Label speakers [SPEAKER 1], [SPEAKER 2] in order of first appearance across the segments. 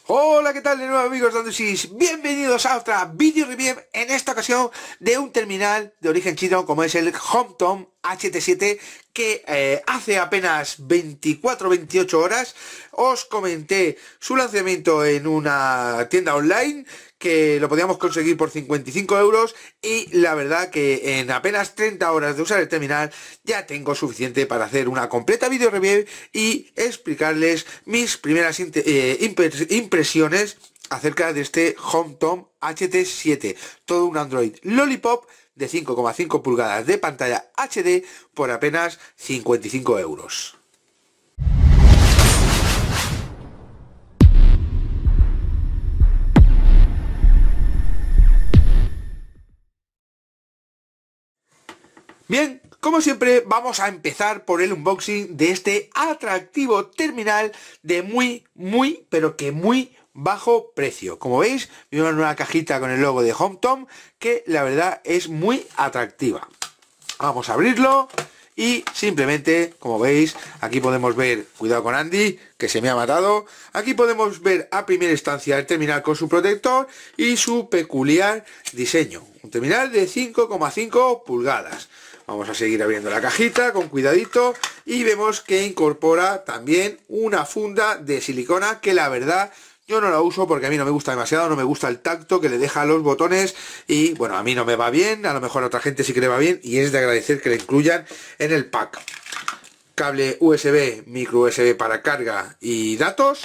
[SPEAKER 1] Hola, ¿qué tal de nuevo, amigos de Andusis? Bienvenidos a otra video review, en esta ocasión de un terminal de origen chino como es el HomeTom HT7, que hace apenas 24-28 horas os comenté su lanzamiento en una tienda online, que lo podíamos conseguir por 55 euros, y la verdad que en apenas 30 horas de usar el terminal ya tengo suficiente para hacer una completa video review y explicarles mis primeras impresiones acerca de este HomeTom HT7, todo un Android Lollipop de 5,5 pulgadas de pantalla HD por apenas 55 euros. Bien, como siempre vamos a empezar por el unboxing de este atractivo terminal de muy bajo precio. Como veis, viene una nueva cajita con el logo de HomeTom que la verdad es muy atractiva. Vamos a abrirlo y simplemente, como veis, aquí podemos ver, cuidado con Andy, que se me ha matado. Aquí podemos ver a primera instancia el terminal con su protector y su peculiar diseño. Un terminal de 5,5 pulgadas. Vamos a seguir abriendo la cajita con cuidadito y vemos que incorpora también una funda de silicona que la verdad yo no la uso porque a mí no me gusta demasiado, no me gusta el tacto que le deja a los botones y bueno, a mí no me va bien, a lo mejor a otra gente sí que le va bien y es de agradecer que le incluyan en el pack. Cable USB, micro USB para carga y datos.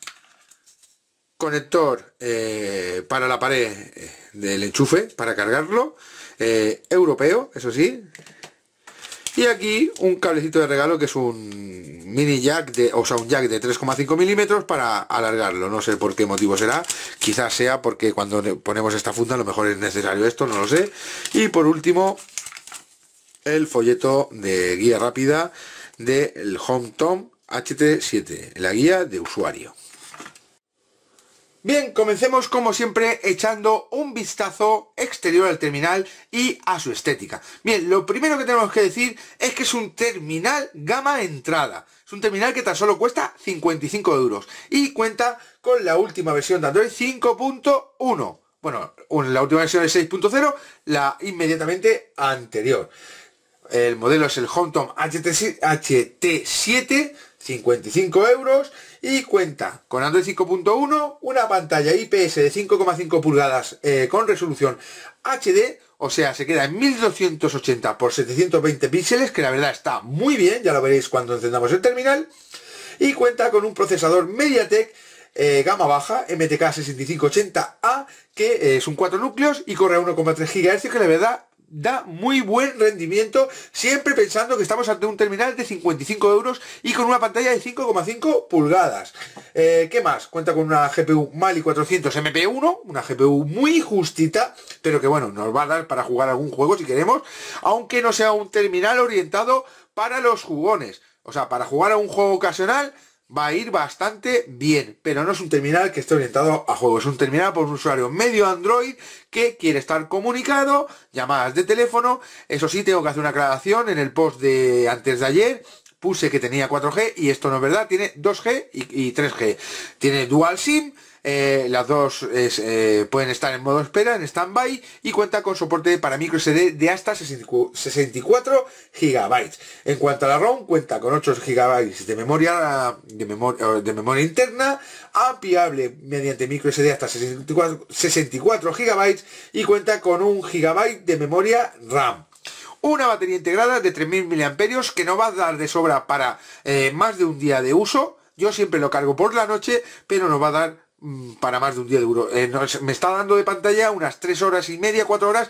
[SPEAKER 1] Conector para la pared del enchufe para cargarlo, europeo, eso sí. Y aquí un cablecito de regalo que es un mini jack, un jack de 3,5 milímetros para alargarlo. No sé por qué motivo será, quizás sea porque cuando ponemos esta funda a lo mejor es necesario esto, no lo sé. Y por último, el folleto de guía rápida del HomeTom HT7, la guía de usuario. Bien, comencemos como siempre echando un vistazo exterior al terminal y a su estética. Bien, lo primero que tenemos que decir es que es un terminal gama entrada. Es un terminal que tan solo cuesta 55 euros y cuenta con la última versión de Android 5.1. Bueno, la última versión es 6.0, la inmediatamente anterior. El modelo es el HomeTom HT7, 55 euros, y cuenta con Android 5.1, una pantalla IPS de 5,5 pulgadas con resolución HD, o sea, se queda en 1280 por 720 píxeles, que la verdad está muy bien, ya lo veréis cuando encendamos el terminal, y cuenta con un procesador MediaTek gama baja MTK 6580A, que es un 4 núcleos y corre a 1,3 GHz, que la verdad da muy buen rendimiento, siempre pensando que estamos ante un terminal de 55 euros y con una pantalla de 5,5 pulgadas. ¿Qué más? Cuenta con una GPU Mali 400 MP1, una GPU muy justita, pero que bueno, nos va a dar para jugar algún juego si queremos, aunque no sea un terminal orientado para los jugones. O sea, para jugar a un juego ocasional va a ir bastante bien, pero no es un terminal que esté orientado a juegos. Es un terminal por un usuario medio Android que quiere estar comunicado, llamadas de teléfono. Eso sí, tengo que hacer una aclaración. En el post de antes de ayer puse que tenía 4G y esto no es verdad, tiene 2G y 3G. Tiene Dual SIM. Las dos pueden estar en modo espera, en standby, y cuenta con soporte para micro SD de hasta 64 GB. En cuanto a la ROM, cuenta con 8 GB de memoria interna, ampliable mediante micro SD hasta 64 GB, y cuenta con 1 GB de memoria RAM. Una batería integrada de 3000 mAh que no va a dar de sobra para más de un día de uso. Yo siempre lo cargo por la noche, pero nos va a dar para más de un día de uso. Me está dando de pantalla unas 3 horas y media, 4 horas,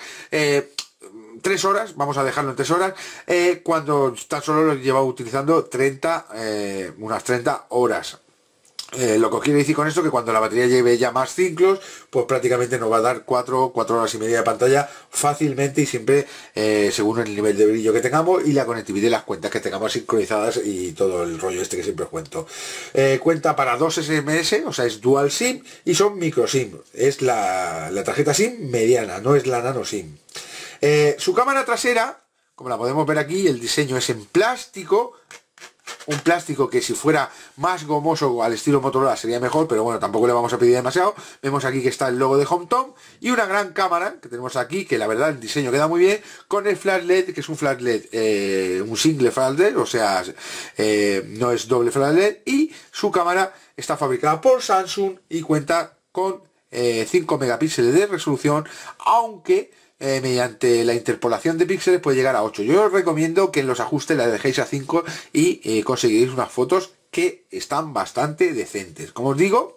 [SPEAKER 1] 3 horas, vamos a dejarlo en 3 horas, cuando tan solo lo lleva utilizando unas 30 horas. Lo que quiere decir con esto que cuando la batería lleve ya más ciclos, pues prácticamente nos va a dar 4 horas y media de pantalla fácilmente, y siempre según el nivel de brillo que tengamos y la conectividad y las cuentas que tengamos sincronizadas y todo el rollo este que siempre os cuento. Cuenta para 2 SMS, o sea, es Dual SIM y son micro SIM. Es la tarjeta SIM mediana, no es la nano SIM. Su cámara trasera, como la podemos ver aquí, el diseño es en plástico, un plástico que si fuera más gomoso al estilo Motorola sería mejor, pero bueno, tampoco le vamos a pedir demasiado. Vemos aquí que está el logo de HomeTom y una gran cámara que tenemos aquí, que la verdad el diseño queda muy bien, con el flash LED, que es un flash LED, un single flash LED, o sea, no es doble flash LED, y su cámara está fabricada por Samsung y cuenta con 5 megapíxeles de resolución, aunque mediante la interpolación de píxeles puede llegar a 8. Yo os recomiendo que en los ajustes la dejéis a 5 y conseguiréis unas fotos que están bastante decentes. Como os digo,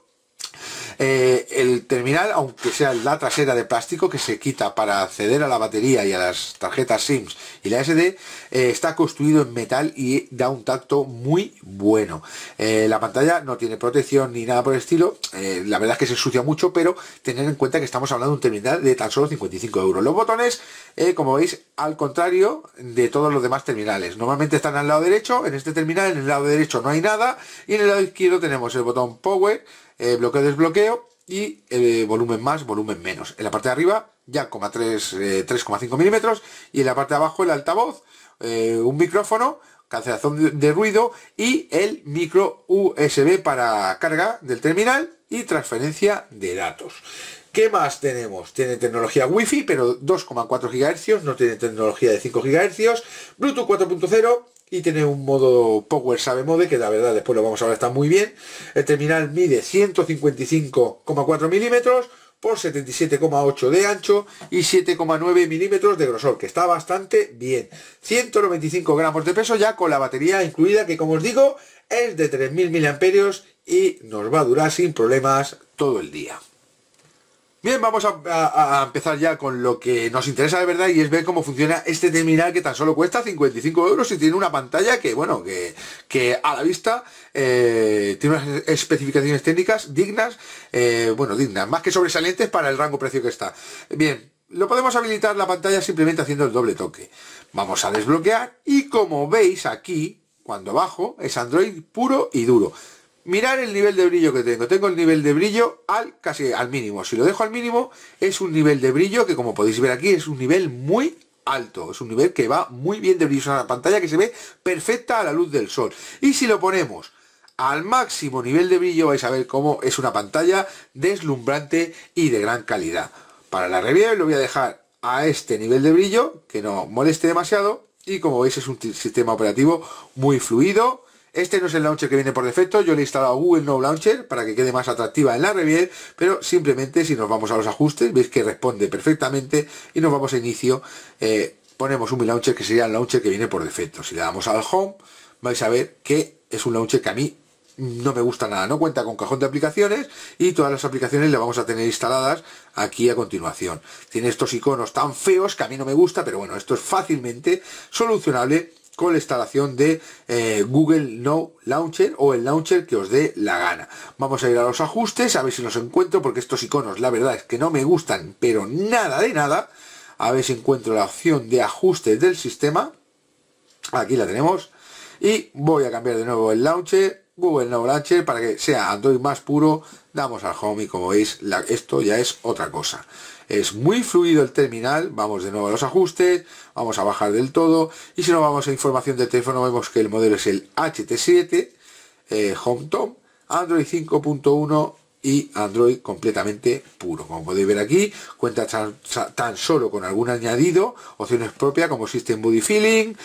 [SPEAKER 1] el terminal, aunque sea la trasera de plástico que se quita para acceder a la batería y a las tarjetas SIMs y la SD, está construido en metal y da un tacto muy bueno. La pantalla no tiene protección ni nada por el estilo. La verdad es que se ensucia mucho, pero tener en cuenta que estamos hablando de un terminal de tan solo 55 euros. Los botones, como veis, al contrario de todos los demás terminales, normalmente están al lado derecho. En este terminal, en el lado derecho no hay nada, y en el lado izquierdo tenemos el botón Power, bloqueo desbloqueo y volumen más, volumen menos. En la parte de arriba ya 3,5 milímetros, y en la parte de abajo el altavoz, un micrófono, cancelación de ruido y el micro USB para carga del terminal y transferencia de datos. ¿Qué más tenemos? Tiene tecnología Wi-Fi, pero 2,4 GHz, no tiene tecnología de 5 GHz, Bluetooth 4.0 y tiene un modo Power Save Mode, que la verdad después lo vamos a ver, está muy bien. El terminal mide 155,4 milímetros por 77,8 de ancho y 7,9 milímetros de grosor, que está bastante bien. 195 gramos de peso ya con la batería incluida, que como os digo es de 3000 miliamperios y nos va a durar sin problemas todo el día. Bien, vamos a empezar ya con lo que nos interesa de verdad, y es ver cómo funciona este terminal que tan solo cuesta 55 euros y tiene una pantalla que, bueno, que a la vista tiene unas especificaciones técnicas dignas, dignas, más que sobresalientes para el rango precio que está. Bien, lo podemos habilitar la pantalla simplemente haciendo el doble toque. Vamos a desbloquear y como veis aquí, cuando bajo, es Android puro y duro. Mirar el nivel de brillo que tengo. Tengo el nivel de brillo casi al mínimo. Si lo dejo al mínimo, es un nivel de brillo que, como podéis ver aquí, es un nivel muy alto. Es un nivel que va muy bien de brillo. Es una pantalla que se ve perfecta a la luz del sol. Y si lo ponemos al máximo nivel de brillo, vais a ver cómo es una pantalla deslumbrante y de gran calidad. Para la review lo voy a dejar a este nivel de brillo, que no moleste demasiado. Y como veis, es un sistema operativo muy fluido. Este no es el launcher que viene por defecto, yo le he instalado Google Now Launcher para que quede más atractiva en la review, pero simplemente si nos vamos a los ajustes, veis que responde perfectamente y nos vamos a inicio, ponemos un Mi Launcher, que sería el launcher que viene por defecto. Si le damos al Home, vais a ver que es un launcher que a mí no me gusta nada, no cuenta con cajón de aplicaciones y todas las aplicaciones le vamos a tener instaladas aquí a continuación. Tiene estos iconos tan feos que a mí no me gusta, pero bueno, esto es fácilmente solucionable con la instalación de Google Now Launcher o el launcher que os dé la gana. Vamos a ir a los ajustes, a ver si los encuentro, porque estos iconos la verdad es que no me gustan, pero nada de nada. A ver si encuentro la opción de ajustes del sistema. Aquí la tenemos. Y voy a cambiar de nuevo el launcher, Google Now Launcher, para que sea Android más puro. Damos al Home y como veis, esto ya es otra cosa. Es muy fluido el terminal. Vamos de nuevo a los ajustes, vamos a bajar del todo, y si no vamos a información del teléfono, vemos que el modelo es el HT7, HomeTom, Android 5.1 y Android completamente puro. Como podéis ver aquí, cuenta tan solo con algún añadido, opciones propias como System Body Feeling,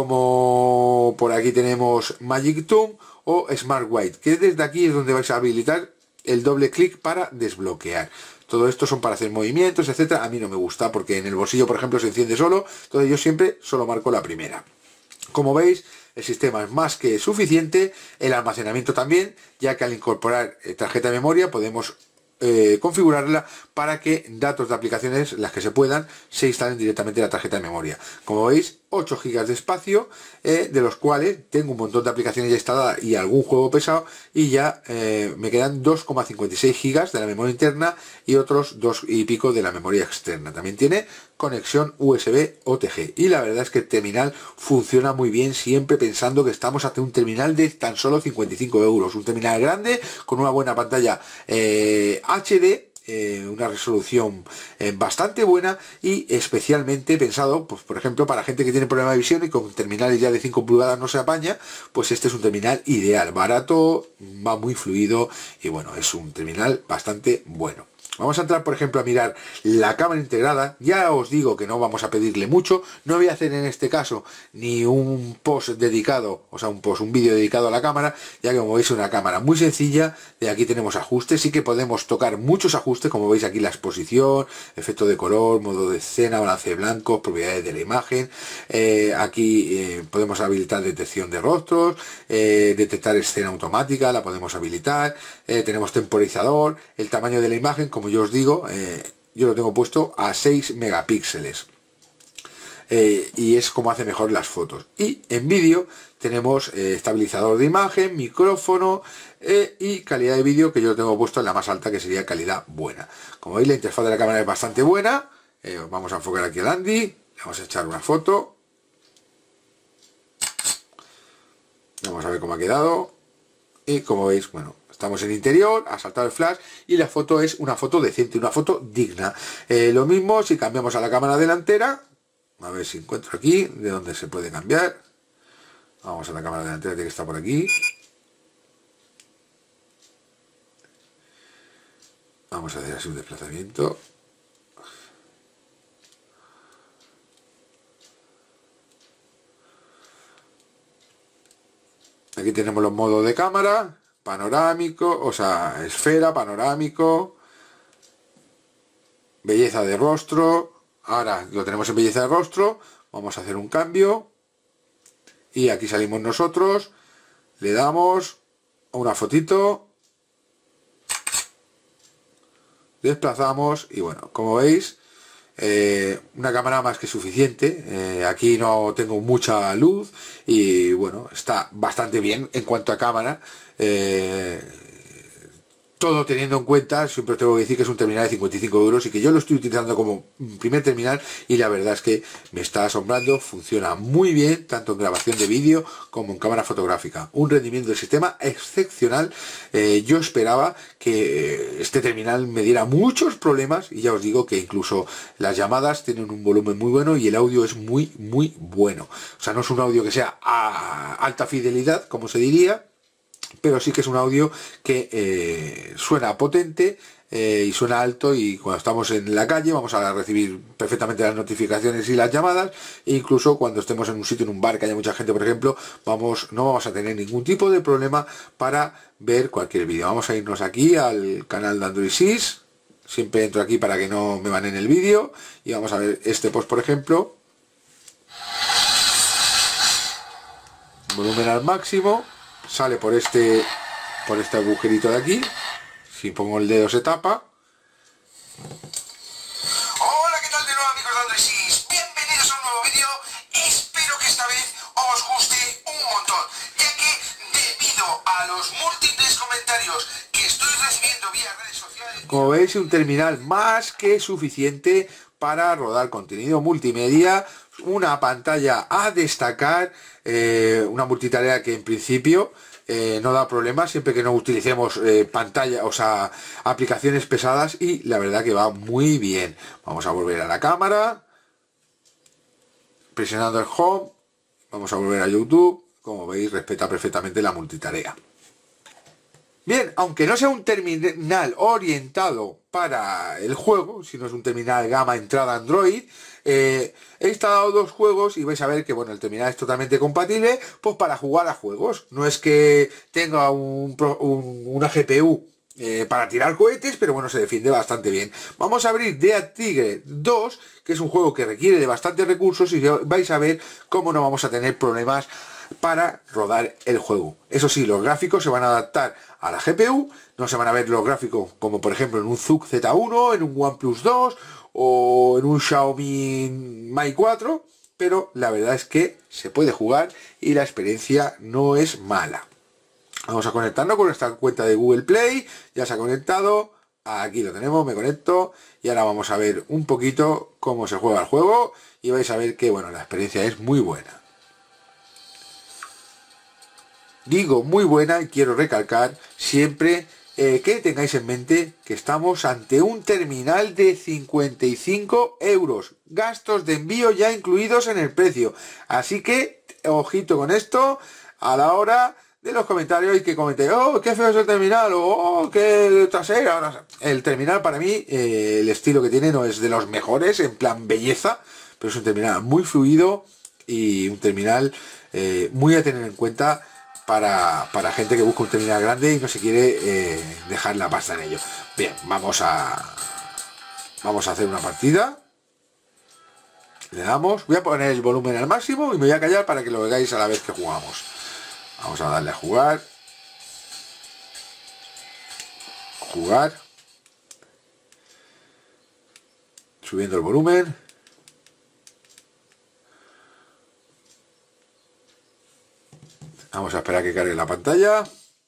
[SPEAKER 1] como por aquí tenemos Magic Zoom o Smart White, que desde aquí es donde vais a habilitar el doble clic para desbloquear. Todo esto son para hacer movimientos, etcétera. A mí no me gusta porque en el bolsillo, por ejemplo, se enciende solo. Entonces yo siempre solo marco la primera. Como veis, el sistema es más que suficiente. El almacenamiento también, ya que al incorporar tarjeta de memoria podemos configurarla para que datos de aplicaciones, las que se puedan, se instalen directamente en la tarjeta de memoria. Como veis, 8 GB de espacio, de los cuales tengo un montón de aplicaciones ya instaladas y algún juego pesado, y ya me quedan 2,56 GB de la memoria interna y otros 2 y pico de la memoria externa. También tiene conexión USB OTG, y la verdad es que el terminal funciona muy bien, siempre pensando que estamos ante un terminal de tan solo 55 euros, un terminal grande con una buena pantalla HD una resolución bastante buena y especialmente pensado, pues por ejemplo, para gente que tiene problema de visión y con terminales ya de 5 pulgadas no se apaña, pues este es un terminal ideal, barato, va muy fluido y bueno, es un terminal bastante bueno. Vamos a entrar, por ejemplo, a mirar la cámara integrada. Ya os digo que no vamos a pedirle mucho. No voy a hacer en este caso ni un post dedicado, o sea, un vídeo dedicado a la cámara, ya que como veis es una cámara muy sencilla. De aquí tenemos ajustes. Sí que podemos tocar muchos ajustes, como veis aquí la exposición, efecto de color, modo de escena, balance de blancos, propiedades de la imagen. Aquí podemos habilitar detección de rostros, detectar escena automática, la podemos habilitar. Tenemos temporizador, el tamaño de la imagen, como yo os digo, yo lo tengo puesto a 6 megapíxeles. Y es como hace mejor las fotos. Y en vídeo tenemos estabilizador de imagen, micrófono y calidad de vídeo, que yo lo tengo puesto en la más alta, que sería calidad buena. Como veis, la interfaz de la cámara es bastante buena. Vamos a enfocar aquí al Andy, le vamos a echar una foto. Vamos a ver cómo ha quedado. Y como veis, bueno, estamos en interior, ha saltado el flash y la foto es una foto decente, una foto digna. Lo mismo si cambiamos a la cámara delantera. A ver si encuentro aquí de dónde se puede cambiar. Vamos a la cámara delantera, tiene que estar por aquí. Vamos a hacer así un desplazamiento. Aquí tenemos los modos de cámara, panorámico, o sea, esfera, panorámico, belleza de rostro. Ahora lo tenemos en belleza de rostro, vamos a hacer un cambio y aquí salimos nosotros, le damos a una fotito, desplazamos y bueno, como veis, una cámara más que suficiente. Aquí no tengo mucha luz y bueno, está bastante bien en cuanto a cámara. Todo teniendo en cuenta, siempre tengo que decir que es un terminal de 55 euros y que yo lo estoy utilizando como primer terminal y la verdad es que me está asombrando, funciona muy bien tanto en grabación de vídeo como en cámara fotográfica. Un rendimiento del sistema excepcional. Yo esperaba que este terminal me diera muchos problemas y ya os digo que incluso las llamadas tienen un volumen muy bueno y el audio es muy bueno. O sea, no es un audio que sea a alta fidelidad, como se diría, pero sí que es un audio que suena potente y suena alto, y cuando estamos en la calle vamos a recibir perfectamente las notificaciones y las llamadas. E incluso cuando estemos en un sitio, en un bar que haya mucha gente, por ejemplo, no vamos a tener ningún tipo de problema para ver cualquier vídeo. Vamos a irnos aquí al canal de Android 6, siempre entro aquí para que no me banen el vídeo, y vamos a ver este post, por ejemplo, volumen al máximo. Sale por este agujerito de aquí. Si pongo el dedo se tapa.
[SPEAKER 2] Hola, ¿qué tal de nuevo, amigos de Android 6? Bienvenidos a un nuevo vídeo. Espero que esta vez os guste un montón, ya que debido a los múltiples comentarios que estoy recibiendo vía redes sociales...
[SPEAKER 1] Como veis, un terminal más que suficiente para rodar contenido multimedia, una pantalla a destacar, una multitarea que en principio no da problemas siempre que no utilicemos pantalla, o sea, aplicaciones pesadas, y la verdad que va muy bien. Vamos a volver a la cámara, presionando el home, vamos a volver a YouTube. Como veis, respeta perfectamente la multitarea. Bien, aunque no sea un terminal orientado para el juego, sino es un terminal gama entrada Android, he instalado dos juegos y vais a ver que bueno, el terminal es totalmente compatible pues para jugar a juegos. No es que tenga una GPU para tirar cohetes, pero bueno, se defiende bastante bien. Vamos a abrir Dead Tigre 2, que es un juego que requiere de bastantes recursos, y vais a ver cómo no vamos a tener problemas para rodar el juego. Eso sí, los gráficos se van a adaptar a la GPU, no se van a ver los gráficos como por ejemplo en un ZUK Z1, en un OnePlus 2 o en un Xiaomi Mi 4, pero la verdad es que se puede jugar y la experiencia no es mala. Vamos a conectarnos con nuestra cuenta de Google Play, ya se ha conectado, aquí lo tenemos, me conecto y ahora vamos a ver un poquito cómo se juega el juego y vais a ver que bueno, la experiencia es muy buena. Digo muy buena y quiero recalcar siempre que tengáis en mente que estamos ante un terminal de 55 euros, gastos de envío ya incluidos en el precio, así que ojito con esto a la hora de los comentarios y que comentéis, oh, qué feo es el terminal, o oh, qué trasera. El terminal para mí, el estilo que tiene no es de los mejores en plan belleza, pero es un terminal muy fluido y un terminal muy a tener en cuenta para gente que busca un terminal grande y no se quiere dejar la pasta en ello. Bien, vamos a hacer una partida. Le damos, voy a poner el volumen al máximo y me voy a callar para que lo veáis a la vez que jugamos. Vamos a darle a jugar. Subiendo el volumen. Vamos a esperar a que cargue la pantalla.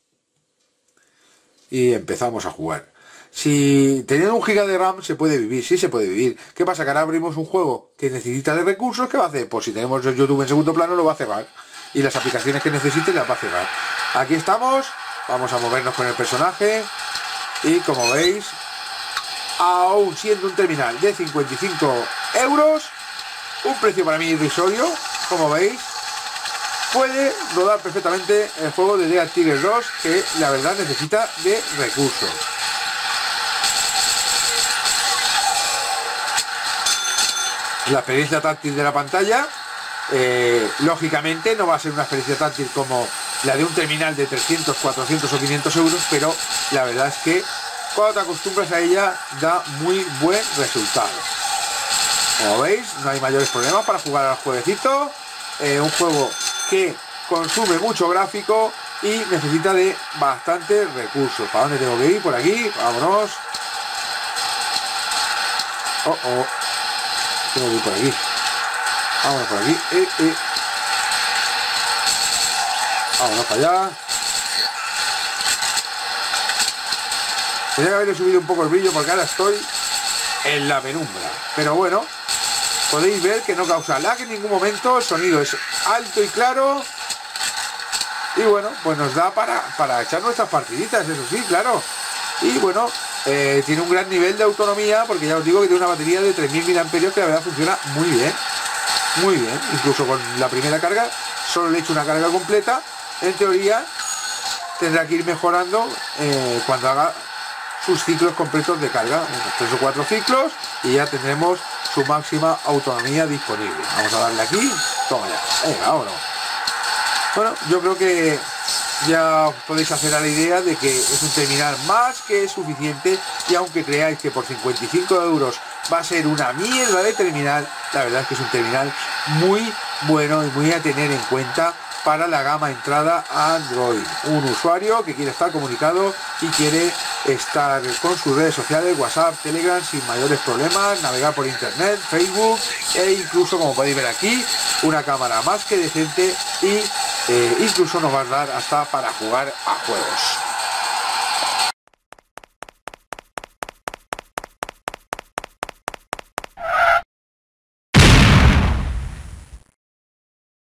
[SPEAKER 1] Y empezamos a jugar. Si teniendo 1 GB de RAM se puede vivir, sí se puede vivir. ¿Qué pasa? Que ahora abrimos un juego que necesita de recursos, ¿qué va a hacer? Pues si tenemos el YouTube en segundo plano lo va a cerrar. Y las aplicaciones que necesite las va a cerrar. Aquí estamos, vamos a movernos con el personaje. Y como veis, aún siendo un terminal de 55 euros, un precio para mí irrisorio, como veis, puede rodar perfectamente el juego de Dead Tigers 2, que la verdad necesita de recursos. La experiencia táctil de la pantalla, lógicamente no va a ser una experiencia táctil como la de un terminal de 300, 400 o 500 euros, pero la verdad es que cuando te acostumbras a ella da muy buen resultado. Como veis, no hay mayores problemas para jugar al jueguecito. Un juego que consume mucho gráfico y necesita de bastantes recursos. ¿Para dónde tengo que ir? Por aquí, vámonos. Tengo que ir por aquí. Vámonos por aquí. Vámonos para allá. Tenía que haberle subido un poco el brillo porque ahora estoy en la penumbra. Pero bueno, podéis ver que no causa lag en ningún momento. El sonido es alto y claro. Y bueno, pues nos da para echar nuestras partiditas, eso sí, claro. Y bueno, tiene un gran nivel de autonomía porque ya os digo que tiene una batería de 3000 mAh que la verdad funciona muy bien. Muy bien, incluso con la primera carga solo le he hecho una carga completa. En teoría tendrá que ir mejorando cuando haga sus ciclos completos de carga, unos 3 o 4 ciclos, y ya tendremos su máxima autonomía disponible. Vamos a darle aquí, toma ya, venga, vámonos. Bueno, yo creo que ya os podéis hacer a la idea de que es un terminal más que suficiente, y aunque creáis que por 55 euros va a ser una mierda de terminal, la verdad es que es un terminal muy bueno y muy a tener en cuenta para la gama entrada Android. Un usuario que quiere estar comunicado y quiere estar con sus redes sociales, WhatsApp, Telegram, sin mayores problemas, navegar por internet, Facebook e incluso, como podéis ver aquí, una cámara más que decente y incluso nos va a dar hasta para jugar a juegos.